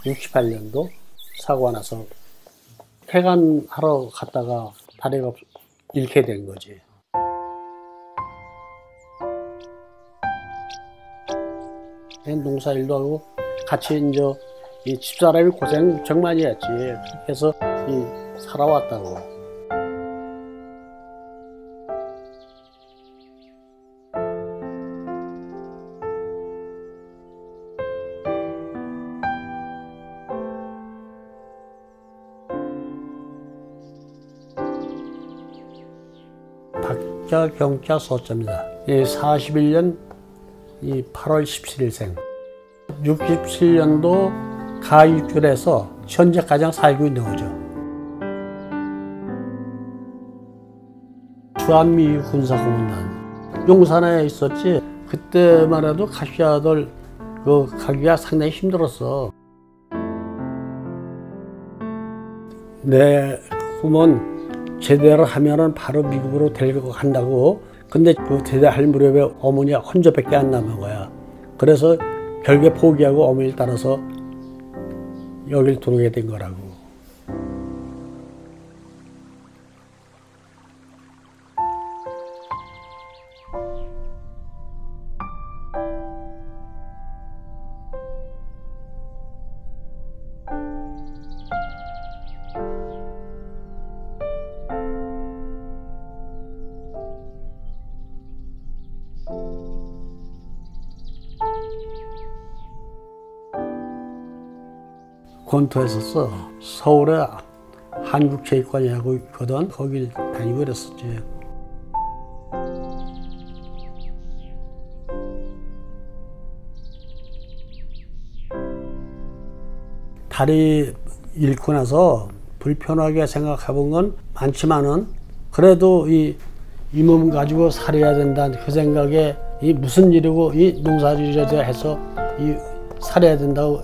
68년도 사고가 나서 폐간하러 갔다가 다리가 잃게 된 거지. 농사일도 하고 같이 이제 이 집사람이 고생 엄청 많이 했지. 그렇게 해서 살아왔다고. 박자, 경자, 소자입니다. 41년 8월 17일생. 67년도 가입줄에서 현재 가장 살고 있는 거죠. 주한미 군사공원단 용산에 있었지. 그때만 해도 가시아들 가기가 상당히 힘들었어. 내 꿈은 제대를 하면은 바로 미국으로 데리고 간다고. 근데 그 제대할 무렵에 어머니가 혼자밖에 안 남은 거야. 그래서 결국에 포기하고 어머니를 따라서 여길 들어오게 된 거라고. 권투했었어. 서울에 한국체육관이라고 있거든. 거길 다니고 그랬었지. 다리 잃고 나서 불편하게 생각해본 건 많지만은 그래도 이 몸 가지고 살아야 된다는 그 생각에 무슨 일이고 이 농사일이라도 해서 살아야 된다고.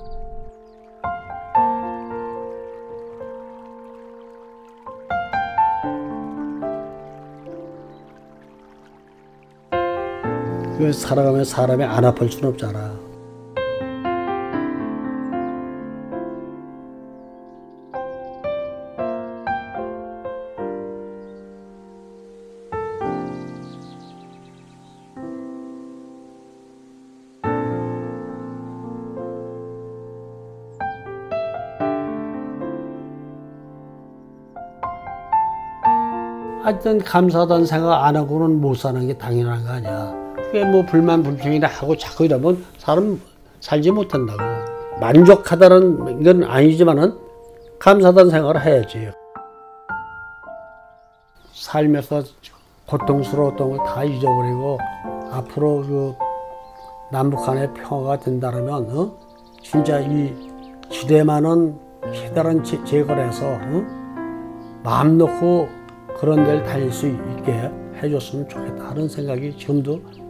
살아가면 사람이 안 아플 수는 없잖아. 하여튼 감사하다는 생각 안 하고는 못 사는 게 당연한 거 아니야. 그게 뭐 불만 불평이나 하고 자꾸 이러면 사람 살지 못한다고. 만족하다는 건 아니지만은 감사하다는 생각을 해야지. 살면서 고통스러웠던 걸 다 잊어버리고 앞으로 남북 간의 평화가 된다면 진짜 이 지대만은 기다란 제거를 해서 마음 놓고 그런 데를 다닐 수 있게 해줬으면 좋겠다 하는 생각이 지금도